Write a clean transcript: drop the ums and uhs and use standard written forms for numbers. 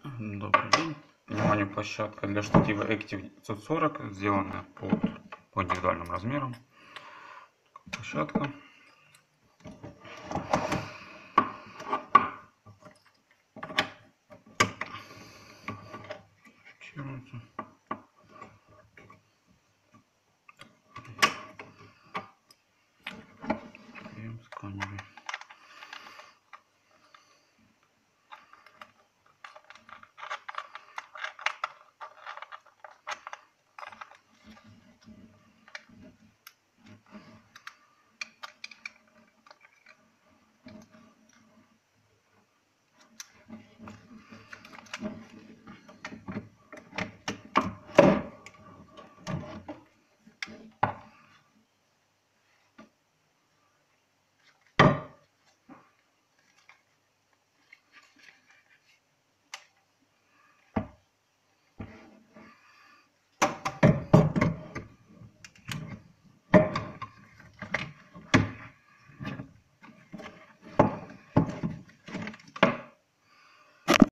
Добрый день. Внимание, площадка для штатива Active 940, сделанная по индивидуальным размерам. Площадка. Сканеры.